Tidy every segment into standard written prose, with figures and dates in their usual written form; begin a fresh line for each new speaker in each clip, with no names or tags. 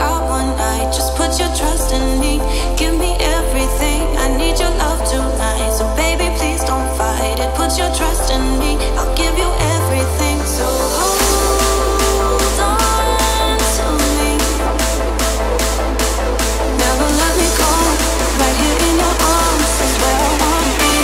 got one night. Just put your trust in me. Give me everything. I need your love tonight. So baby, please don't fight it. Put your trust in me. I'll give you everything. So hold on to me. Never let me go. Right here in your arms is where I wanna be.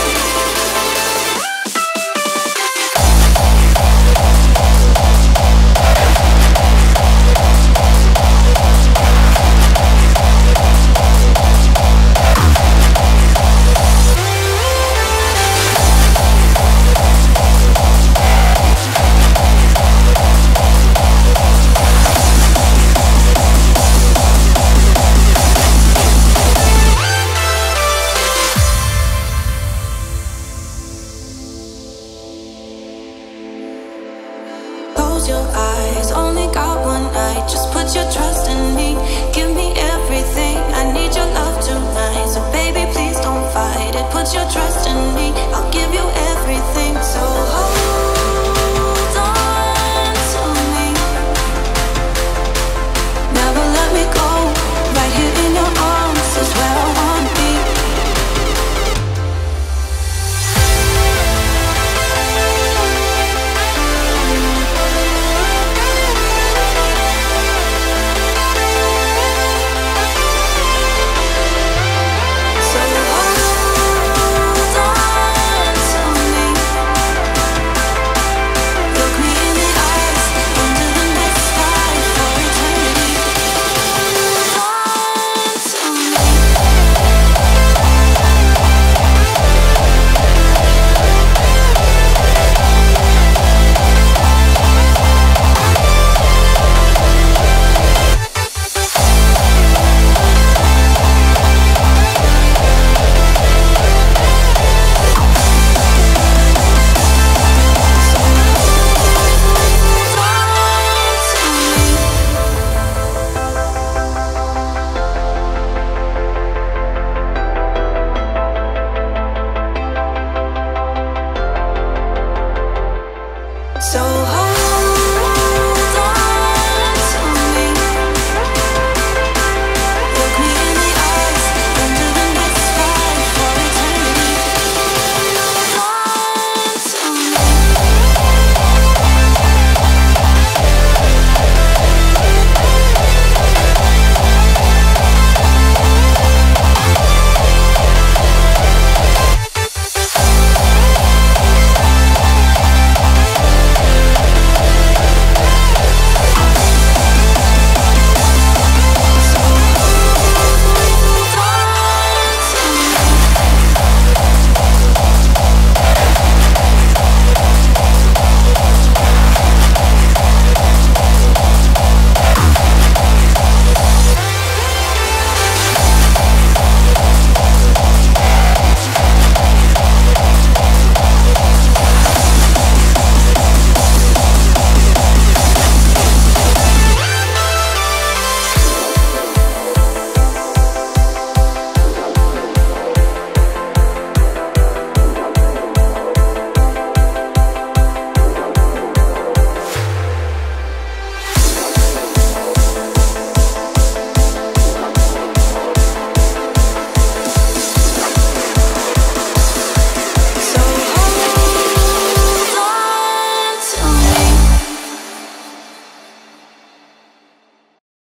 Close your eyes, only got one night. Just put your trust in me. Give me everything. I need your love tonight. So baby, please don't fight it. Put your trust